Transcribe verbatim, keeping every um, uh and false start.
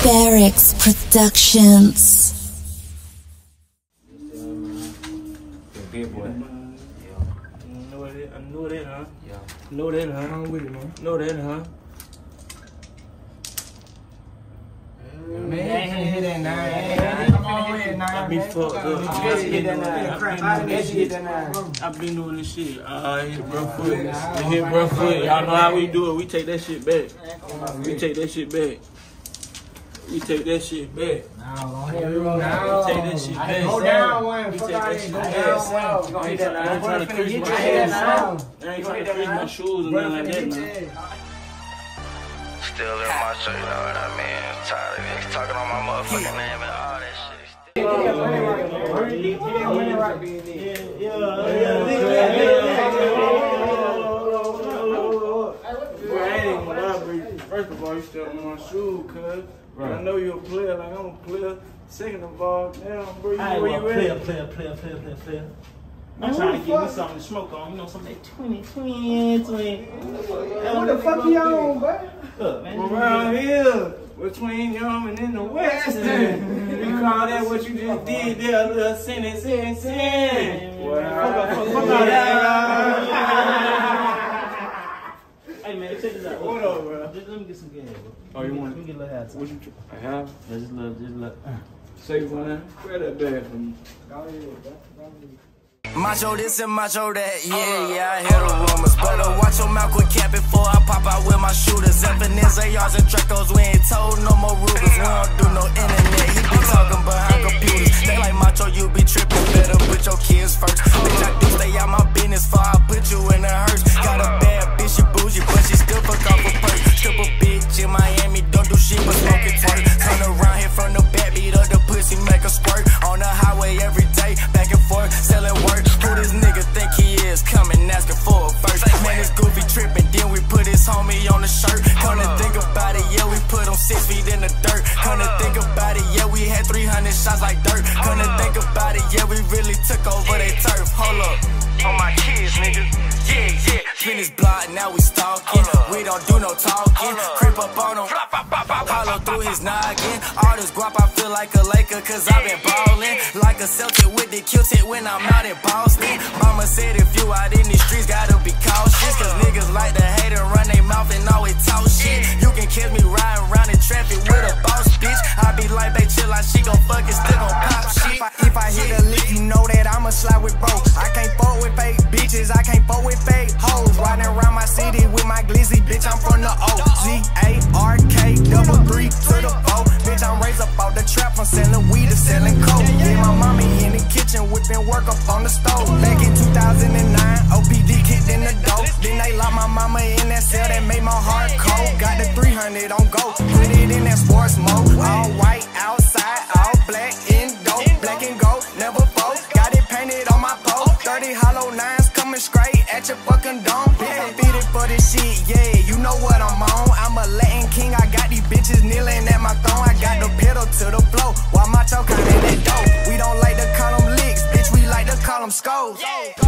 Barracks Productions. Big boy. Yeah. Know that, I know that, huh? Yeah. Know that, huh? I'm with it, man. Know that, huh? Man, you can't hit that nine. Come on, hit nine. I be fucked up. I bet you hit that nine. I bet you hit that nine. I've been doing this shit. I hit bro foot. I hit bro foot. Y'all know how we do it. We take that shit back. We take that shit back. We take that shit back. No, We take that shit back. Go down one. We Fuck take out that here. shit Go back. down one. I ain't trying to crease my shoes. I ain't trying to crease my shoes and nothing like that, man. Still in Macho, you know what I mean? Tired of niggas talking on my motherfucking name and all that shit. First of all, you still on my shoes, cuz. I know you're a player, like I'm a player. Second of all, damn, bro, you know where you player, at? player, player, player, player, player. Man, I'm trying to what the get me fuck? something to smoke on. You know, something like twenty, twenty, twenty. What the fuck you on, bro? Look, man. Around here, between Young and in the West. We call that what you just did there, a little sin and sin, sin. Well, fuck out Hey, man, check this out. What up, bro? Just let me get some gas, bro. Oh, you want Let me get a little hat. What you I have? Yeah, just a little, just a little. Uh. Say one. Grab that bag for me. Macho this and macho that, yeah, yeah, I hear the rumors. Better watch your mouth, quit capping before I pop out with my shooters. Evidence, A Rs and Dracos, we ain't told no more rumors. We don't do no internet, he be talking behind computers. They like Macho, you be tripping, better put your kids first. Bitch, I do stay out my business before I put you in a hearse. Got a bad bitch, she bougie, but she still fuck off a perk. Strip a bitch in Miami, don't do shit but smoke it twerk. Turn around here from the back, beat up the pussy, make a squirt. On the highway every day, back and forth, selling work. Who this nigga think he is? Coming asking for a verse. Man, this goofy tripping, then we put his homie on the shirt. Come to think about it, yeah, we put him six feet in the dirt. Come to think about it, yeah, we had three hundred shots like dirt. Come to think about it, yeah, we really took over they turf. Hold up, on my kids, nigga. Yeah, yeah. Spin this block, now we stalking. We don't do no talking. Creep up on him, follow through his noggin. All this guap, I feel like a Laker, cause I been ballin'. Like a Celtic with the Q-tip when I'm out in Boston. Mama said if you out in these streets, gotta be cautious. Cause niggas like to hate and run their mouth and always talk shit. You can catch me riding around in traffic with a boss bitch. I be like, babe, chill like she gon' fuck it, still gon' pop shit. If I, if I hit a lick, you know that I'ma slide with bro. I can't fuck with fake bitches, I can't fuck with fake hoes. Riding around my city with my glizzy, bitch, I'm from the O. G A R K, double three to the four. Bitch, I'm raised up out the trap, I'm selling weed and selling coke. Yeah, my mommy in the kitchen whipping work up on the stove. Back in two thousand nine, O P D kicked in the door. Then they locked my mama in that cell, that made my heart cold. Got the three hundred on go, put it in that sports mode. All white outside, all black in dope. Black and gold, never fold. Got it painted on my pole. thirty hollow nines coming straight at your fucking dome. Bitch, I'm fitted for this shit, yeah, you know what I'm on. I'm a Latin king, I got these bitches kneeling at my throne. I got the pedal to the floor, while Macho counting that dope. We don't like to call them licks, bitch, we like to call them skulls.